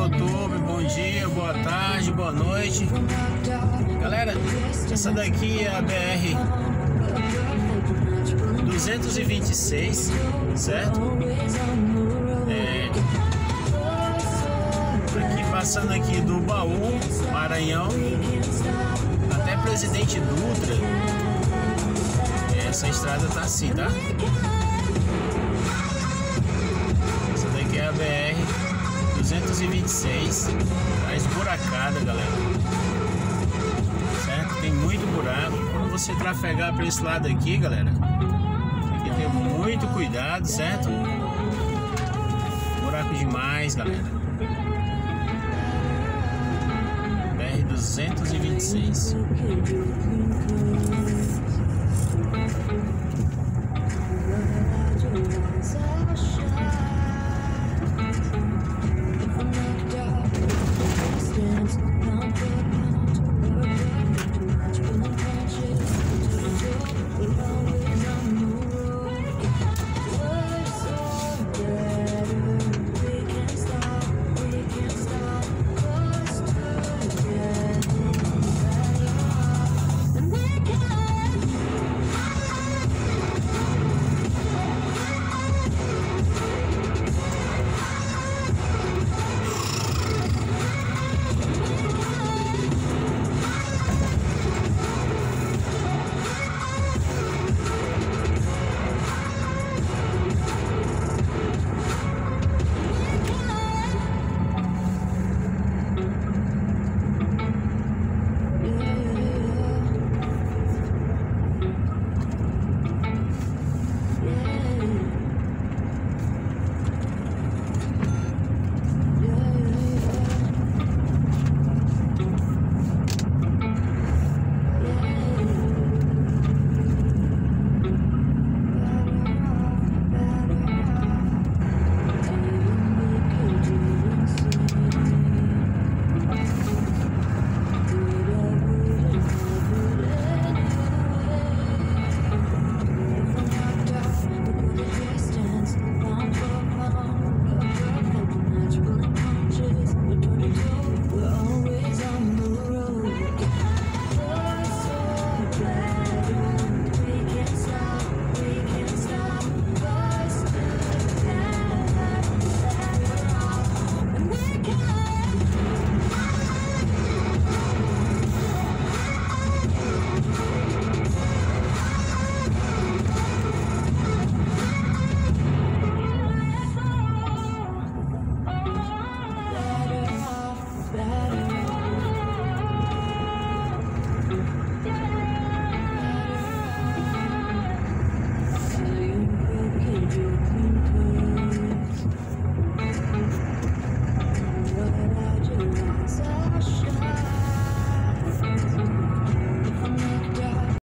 YouTube, bom dia, boa tarde, boa noite. Galera, essa daqui é a BR 226, certo? Aqui passando aqui do Baú, Maranhão, até Presidente Dutra. Essa estrada tá assim, tá? Essa daqui é a BR 226, tá esburacada, galera. Certo? Tem muito buraco. Quando você trafegar para esse lado aqui, galera, tem que ter muito cuidado, certo? Buraco demais, galera. BR 226.